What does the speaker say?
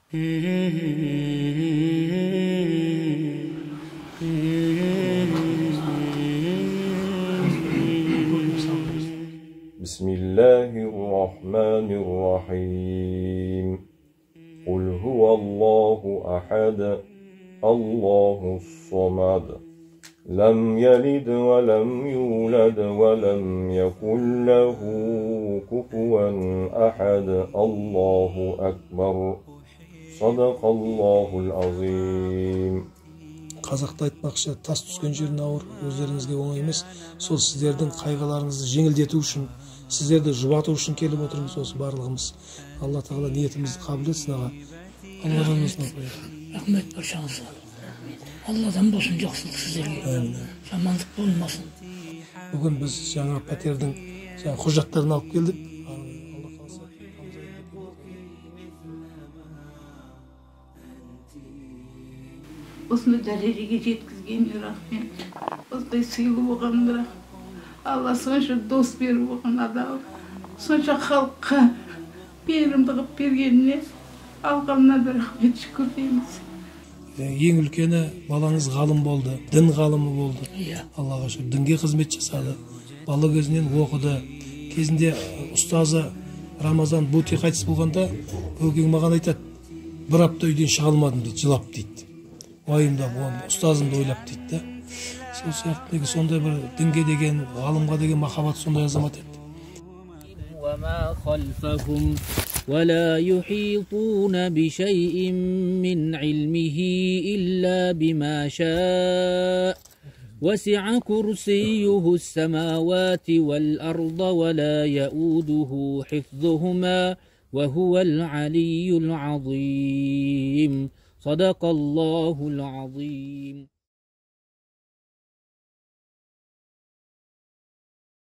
بسم الله الرحمن الرحيم قل هو الله أحد الله الصمد لم يلد ولم يولد ولم يكن له كفوا أحد الله أكبر صدق الله العظيم. Қазақта айтпақшы, тас түскен жерін ауыр, өздеріңізге оңай емес. Сол сіздердің қайғыларыңызды жеңілдету үшін, сіздерді жұбату үшін келіп отырмыз осы барлығымыз. Алла тағала ниетімізді қабыл етсін аға. Алла разы болсын. Рахмет баршаңызға. Алладан болсын жақсылық сіздерге. Жамандық болмасын. Бүгін біз жаңа пәтердің құжаттарын алып келдік. Осыны дәрежеге жеткізгеніне рахмет. Осындай сыйлы болған бірақ Алла сонша дос беріп болған адам, сонша халыққа берімді қылып бергеніне алғанына да рахмет шүкір дейміз. Ең үлкені балаңыз ғалым болды, дін ғалымы болды. Аллаға шүкір, дінге қызмет жасады. Бала кезінен оқыды. Кезінде ұстазы Рамазан Бути қайтыс болғанда, өгең маған айтады, бір апта үйден шыға алмадым дейді, жылап дейді. Уайымдап, ұстазымды ойлап дейді. Сол сияқты сондай бір дінге деген, ғалымға деген махаббат сондай азамат еді. وما خلفهم ولا يحيطون بشيء من علمه إلا بما شاء وسع كرسيه السماوات والأرض ولا يؤوده حفظهما وهو العلي العظيم صدق الله العظيم.